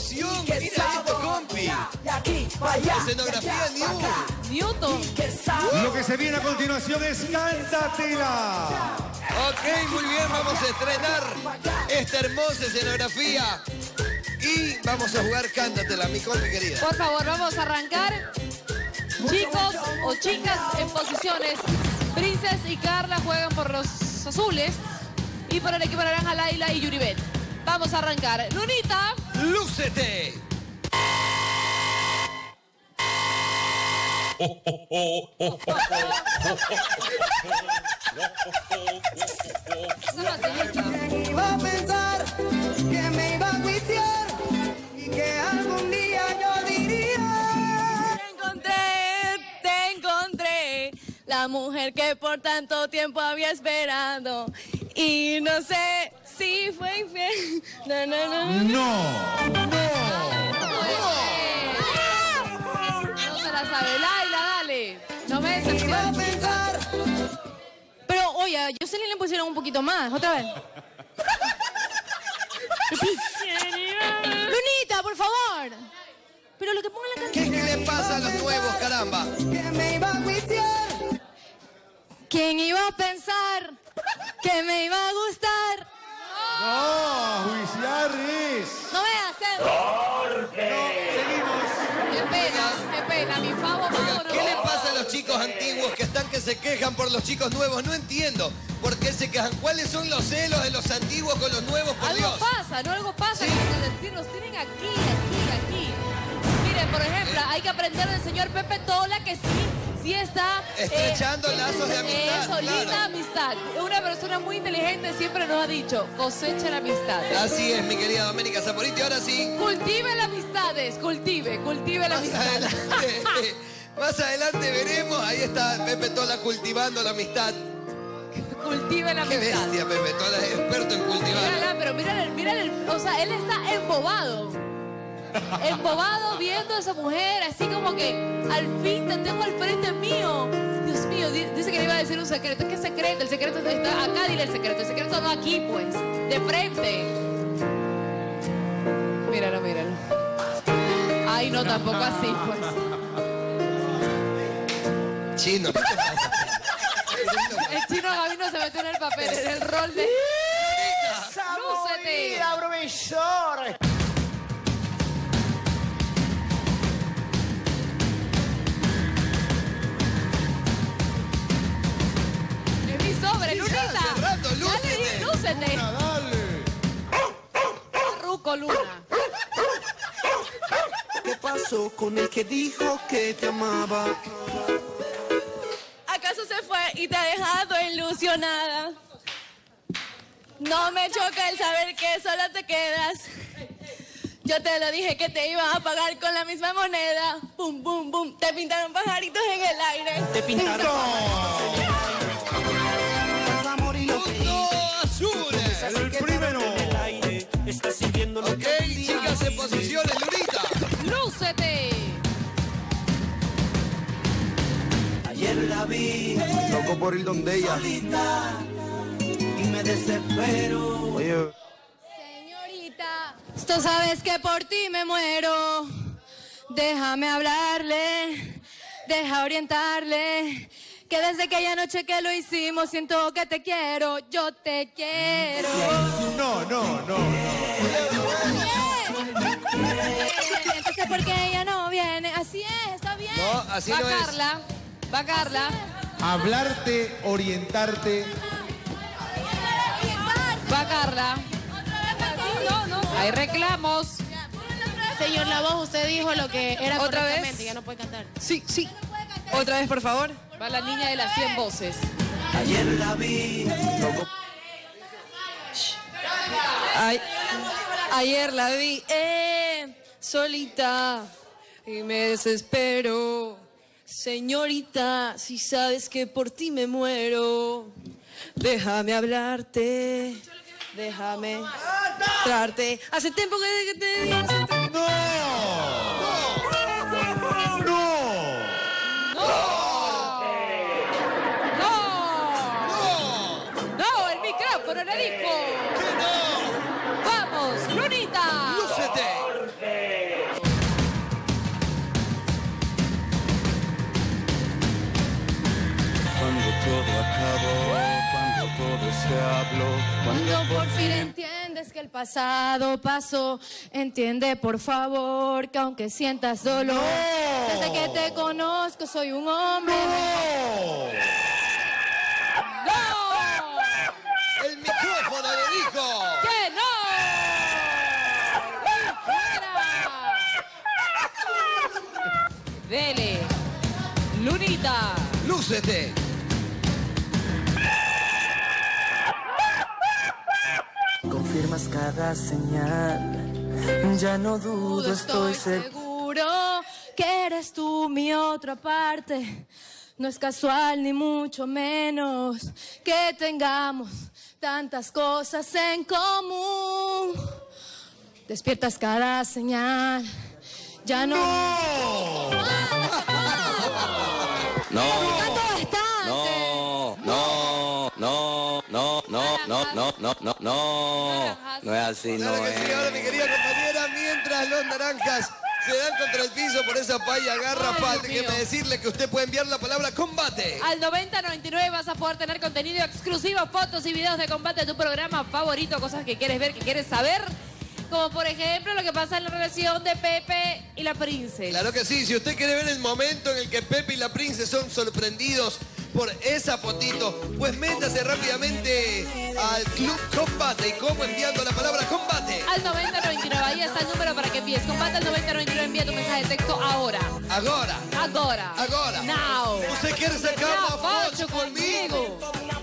emoción! ¡Mira esto, compi! Escenografía Newton. Lo que se viene a continuación es Cántatela. Ok, muy bien, vamos a estrenar esta hermosa escenografía. Y vamos a jugar Cántatela, mi compi querida. Por favor, vamos a arrancar. Chicos o chicas en posiciones. Princess y Carla juegan por los azules. Y por el equipo naranja, Laila y Yuribet. Vamos a arrancar. Lunita. ¡Lúcete! ¿Quién iba a pensar que me iba a juiciar y que algún día yo diría? Te encontré, la mujer que por tanto tiempo había esperado. Y no sé si fue infiel. No. No se la sabe. Laila, dale. No me decepciones. Pero, oye, a Jocelyn le pusieron un poquito más. Otra vez. Lunita, por favor. Pero lo que pongan la canción. ¿Qué le pasa a los nuevos, caramba? Que me iba a juiciar. ¿Quién iba a pensar que me iba a gustar? No, juiciar es. No me haces. Seguimos. Qué pena, mi favor. ¿Qué le pasa a los chicos antiguos que están que se quejan por los chicos nuevos? No entiendo por qué se quejan. ¿Cuáles son los celos de los antiguos con los nuevos, por Algo Dios? pasa, ¿no? Algo pasa. Sí. Los tienen aquí. Miren, por ejemplo, hay que aprender del señor Pepe Tola que sí está... Estrechando lazos de amistad, Eso, claro. linda amistad. Una persona muy inteligente siempre nos ha dicho, cosecha la amistad. Así es, mi querida Doménica Saporiti. Ahora sí, Cultive las amistades, cultive la más amistad. adelante, más adelante veremos. Ahí está Pepe Tola cultivando la amistad. Cultive la Qué amistad. bestia, Pepe Tola, es experto en cultivar. Mírala, pero mírale, o sea, él está embobado. Embobado viendo a esa mujer, así como que al fin te tengo al frente mío. Dios mío, dice que le iba a decir un secreto. ¿Qué secreto? El secreto está acá, dile el secreto no aquí, pues, de frente. Míralo. Ay, no, tampoco así, pues. Chino, ¿qué te pasa? El chino Gabino se metió en el papel, en el rol de... ¡Lúcete! Profesor. Es mi sobre, Sí, Lunita. hace rato, lúcete. Dale, lúcete. Dale. Ruco, Luna. ¿Qué pasó con el que dijo que te amaba? ¿Acaso se fue y te ha dejado ilusionada? No me choca el saber que sola te quedas. Yo te lo dije que te iba a pagar con la misma moneda. Bum, bum, bum. Te pintaron pajaritos en el aire. Te pintaron. ¡Punto azules! El primero. Ok, chicas en posiciones, Lunita. ¡Lúcete! Ayer la vi Loco por ir donde ella. solita y me desespero. Oye. Señorita, tú sabes que por ti me muero. Déjame hablarle, deja orientarle. Que desde aquella noche que lo hicimos siento que te quiero, yo te quiero. No. Entonces, ¿por qué ella no viene? Así es, está bien. No, así va no es. Carla, va Carla. Hablarte, orientarte. Va Carla. No. Hay reclamos. Señor La Voz, usted dijo lo que era ¿Otra vez? correctamente, ya no puede cantar. Sí. Otra vez, por favor. Va la niña de las 100 voces. Ayer la vi. Ayer la vi solita y me desespero. Señorita, si sabes que por ti me muero, déjame hablarte, déjame mostrarte. Hace tiempo que te digo. No, el micrófono, le dijo. ¡Que no! Vamos, Lunita. ¡Lúcete! entiendes que el pasado pasó, entiende por favor que aunque sientas dolor, desde que te conozco soy un hombre. ¡No! ¡El micrófono le dijo! ¡Que no! ¡Fuera! Dele. Lunita. ¡Lúcete! Confirmas cada señal, ya no dudo, estoy seguro que eres tú mi otra parte. No es casual ni mucho menos que tengamos tantas cosas en común. Despiertas cada señal, ya no... No, no es así, Claro que sí, ahora mi querida compañera, mientras los naranjas se dan contra el piso por esa palla garrafal, déjeme decirle que usted puede enviar la palabra combate. Al 9099 vas a poder tener contenido exclusivo, fotos y videos de combate de tu programa favorito, cosas que quieres ver, que quieres saber. Como por ejemplo lo que pasa en la relación de Pepe y la Princess. Claro que sí, si usted quiere ver el momento en el que Pepe y la Princess son sorprendidos por esa fotito, pues métase rápidamente al Club Combate. ¿Y cómo? Enviando la palabra combate. Al 9099, ahí está el número para que envíes. Combate al 9099, envía tu mensaje de texto ahora. Ahora. Ahora. Ahora. Now. ¿Usted quiere sacar Now, una Pocho, foto conmigo?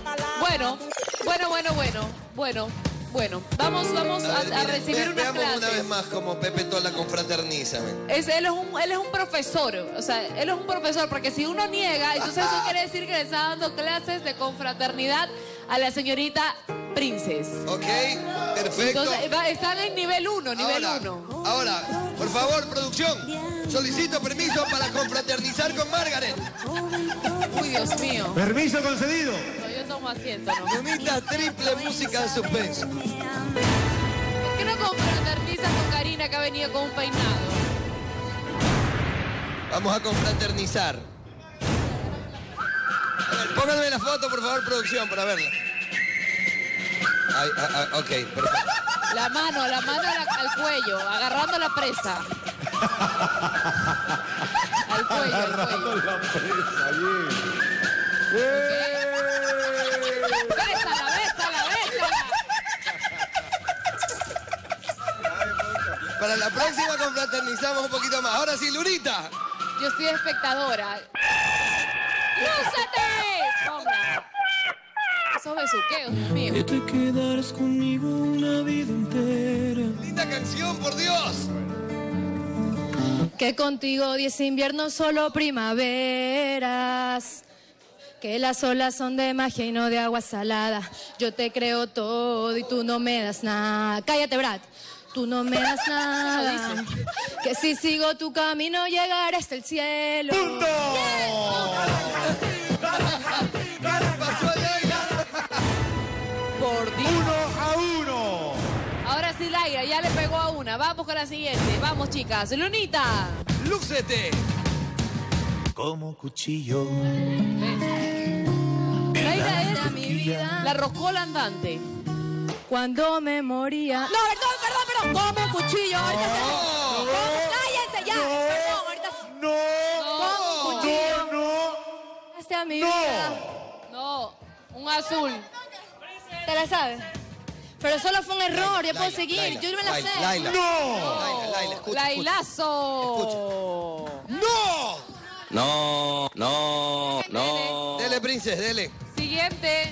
Bueno. Vamos a recibir unas veamos clases. una vez más como Pepe Tola confraterniza. Él es un profesor, o sea, él es un profesor, porque si uno niega, entonces eso quiere decir que le está dando clases de confraternidad a la señorita Princess. Ok, perfecto. Entonces, están en nivel 1, Ahora, por favor, producción, solicito permiso para confraternizar con Margaret. Uy, Dios mío. Permiso concedido. No, yo tomo asiento, ¿no? Lunita, triple música de suspenso. ¿Por qué no confraternizas con Karina, que ha venido con un peinado? Vamos a confraternizar. A ver, pónganme la foto, por favor, producción, para verla. Ok, perfecto. La mano al cuello, agarrando la presa. Al cuello, Agarrando la presa, bien. Bésala. Para la próxima confraternizamos un poquito más. Ahora sí, Lunita. Yo soy espectadora. ¡Lúcete! Ponga. Esos besuqueos, Dios mío. Que te quedarás conmigo una vida entera. Linda canción, por Dios. Que contigo 10 inviernos, solo primaveras. Que las olas son de magia y no de agua salada. Yo te creo todo y tú no me das nada. Cállate, Brad. Tú no me das nada. Que si sigo tu camino llegaré hasta el cielo. ¡Punto! Pasó de ahí. Por Dios. 1-1. Ahora sí, Laira, ya le pegó a una. Vamos con la siguiente. Vamos, chicas. Lunita. Lúcete. Como cuchillo. Laira es mi vida. la roscola andante. Cuando me moría. No, perdón. Como un cuchillo. Ahorita cállense ya. Perdón, ahorita como un cuchillo. Este a mi vida. No, un azul. ¿Te la sabes? Pero solo fue un error, ya puedo Laila, seguir. Laila, Yo no me la sé. Laila. Laila, escucha. Lailazo. ¡No! No. Dele, Princess, dele. Siguiente.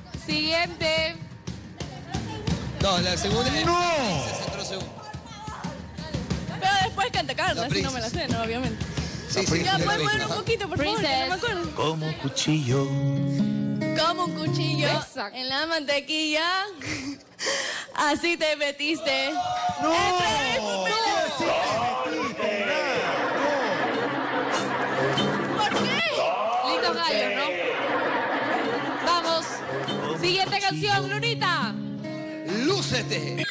No, la segunda. ¡No! Princess, entró segundo. Pero después canta Carla, La si no me la sé, no, obviamente. Sí. Ya, dele, pueden mover Princess. un poquito, por favor, que no me Princess. acuerdo. Como cuchillo. Como un cuchillo Exacto. en la mantequilla. Así te metiste. ¡No! ¿Por qué? Lindos gallos, ¿no? Vamos. Siguiente canción, Lunita. ¡Lúcete!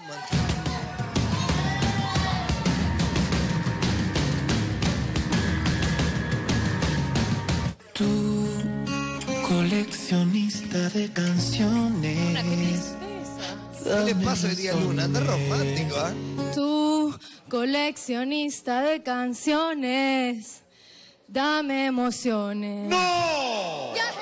Tú, coleccionista de canciones. ¿Qué le pasa hoy día, Luna? Anda romántico, ¿ah? Tú, coleccionista de canciones, dame emociones. ¡No! Ella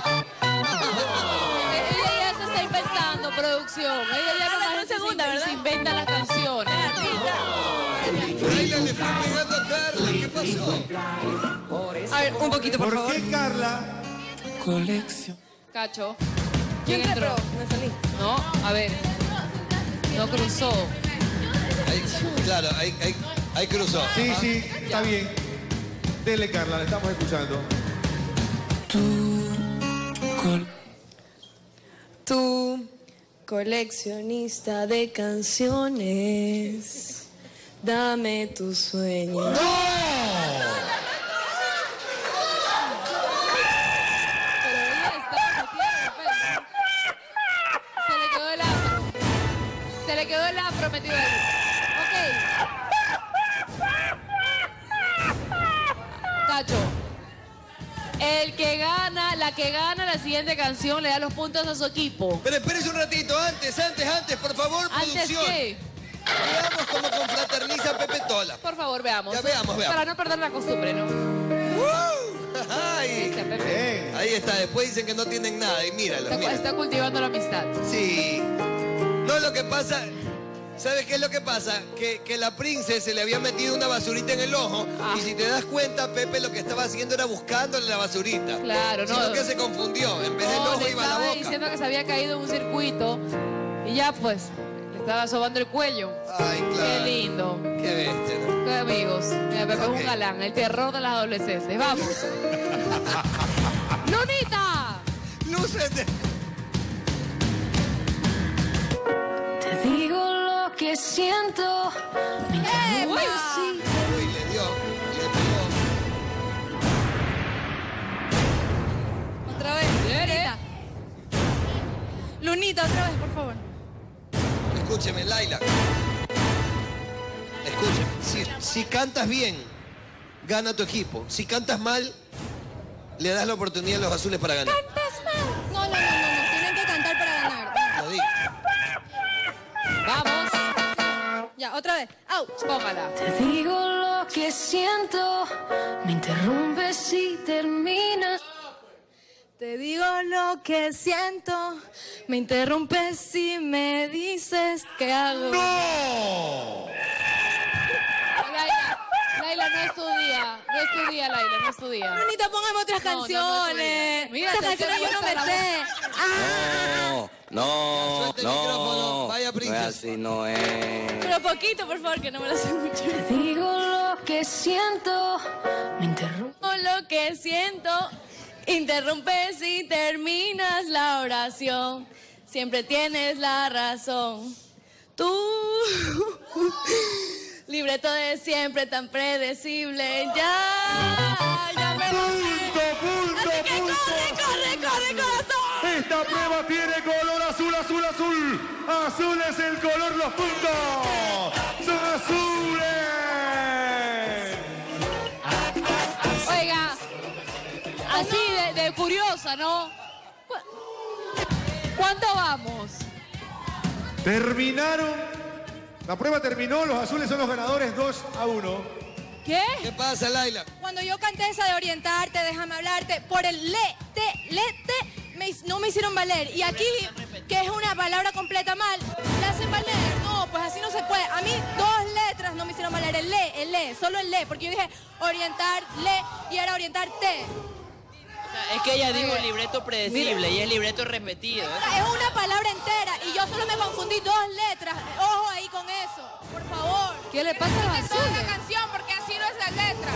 ya se está inventando producción. Ella ya no más se inventa las canciones. Laila le fue pegando a Carla. ¿Qué pasó? A ver, un poquito, por favor. ¿Por qué Carla? Colección. Cacho. ¿Quién ¿Quién entró? Me salí. No, a ver. No cruzó. Ahí, claro, ahí cruzó. Sí, Ajá. sí, está bien. Dele, Carla, le estamos escuchando. Tú, coleccionista de canciones, dame tus sueños. Pero ella estaba metida, se le quedó el afro. Se le quedó el afro metido ahí. Ok. Cacho. El que gana, la que gana la siguiente canción le da los puntos a su equipo. Pero espérese un ratito, antes, por favor, ¿Antes producción. qué? Veamos cómo confraterniza Pepe Tola. Por favor, veamos. Ya veamos. Para no perder la costumbre, ¿no? Ay, Este, Pepe. ahí está, después dicen que no tienen nada y míralo, Está cultivando la amistad. Sí. No, lo que pasa... ¿Sabes qué es lo que pasa? Que la princesa se le había metido una basurita en el ojo y si te das cuenta, Pepe lo que estaba haciendo era buscándole la basurita. Claro, no. Sino que se confundió. En vez del No, ojo le iba a la estaba boca. diciendo que se había caído en un circuito y ya pues le estaba sobando el cuello. Ay, claro. Qué lindo. Qué bestia, ¿no? Qué amigos. Mira, Pepe es Ok. un galán, el terror de las adolescentes. Vamos. ¡Lunita! ¡Lúcete! Te digo lo que siento. ¡Epa! Uy, le dio. Le pegó. Otra vez. Lunita, otra vez, por favor. Escúcheme, Laila. Escúcheme. Si cantas bien, gana tu equipo. Si cantas mal, le das la oportunidad a los azules para ganar. No. Tienen que cantar para ganar. Lo digo. Vamos. Ya, otra vez. ¡Au! Póngala. Te digo lo que siento. Me interrumpes y terminas. Te digo lo que siento. Me interrumpes y me dices qué hago. Laila, no es tu día. No es tu día, Laila, no es tu día. Lunita, póngame otras No, no, no es tu día. canciones. Mira, Esas te canciones yo no me la sé. No, Suelta el micrófono, vaya, no es princesa. así, no es. Pero poquito, por favor, que no me lo sé mucho. Te digo lo que siento. Me interrumpo lo que siento. Interrumpes y terminas la oración. Siempre tienes la razón. Tú, libreto de siempre tan predecible. Ya me ¡Punto! Así que corre, corazón. Esta prueba tiene color azul. Azul es el color, los puntos. ¡Son azules! Oiga, así de curiosa, ¿no? ¿Cuánto vamos? Terminaron. La prueba terminó. Los azules son los ganadores 2-1. ¿Qué? ¿Qué pasa, Laila? Cuando yo canté esa de orientarte, déjame hablarte, por el no me hicieron valer. Y aquí, que es una palabra completa mal, la hacen valer. No, pues así no se puede. A mí 2 letras no me hicieron valer. El le, solo el le. Porque yo dije orientar, le, y era orientarte. Es que ella dijo libreto predecible y es libreto repetido. Es una palabra entera y yo solo me confundí 2 letras. Ojo ahí con eso, por favor. ¿Qué le pasa a los Toda azules? la canción porque así no es la letra.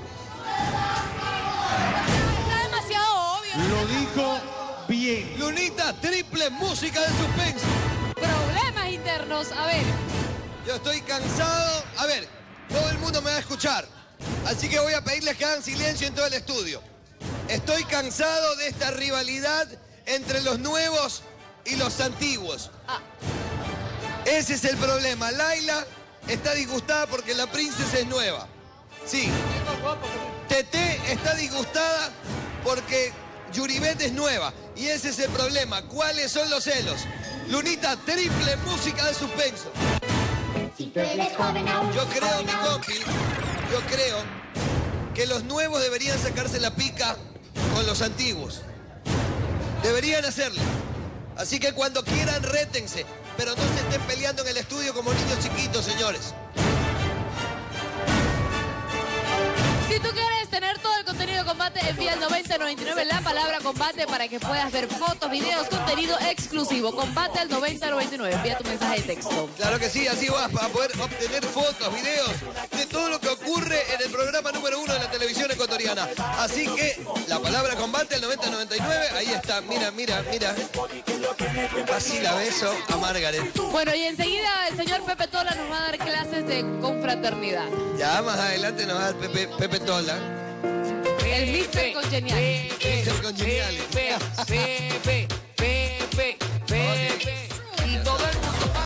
Está demasiado obvio. Lo dijo bien. Lunita, triple música de suspenso. Problemas internos. A ver. Yo estoy cansado. A ver, todo el mundo me va a escuchar. Así que voy a pedirles que hagan silencio en todo el estudio. Estoy cansado de esta rivalidad entre los nuevos y los antiguos. Ese es el problema. Laila está disgustada porque la princesa es nueva. Sí. Teté está disgustada porque Yuribet es nueva. Y ese es el problema. ¿Cuáles son los celos? Lunita, triple música de suspenso. Yo creo, mi compi, yo creo que los nuevos deberían sacarse la pica con los antiguos. Deberían hacerlo. Así que cuando quieran, rétense. Pero no se estén peleando en el estudio como niños chiquitos, señores. Si tú quieres tener todo el contenido de Combate, envía al 9099 la palabra Combate para que puedas ver fotos, videos, contenido exclusivo. Combate al 9099. Envía tu mensaje de texto. Claro que sí, así vas a poder obtener fotos, videos de todo lo que ocurre en el programa número 1 de la televisión ecuatoriana. Así que la palabra Combate al 9099, ahí está. Mira, mira, mira. Así la beso a Margaret. Bueno, y enseguida el señor Pepe Tola nos va a dar clases de confraternidad. Ya más adelante nos va a dar Pepe Tola. El Mr. Congenial. Mr. Congenial. Pepe.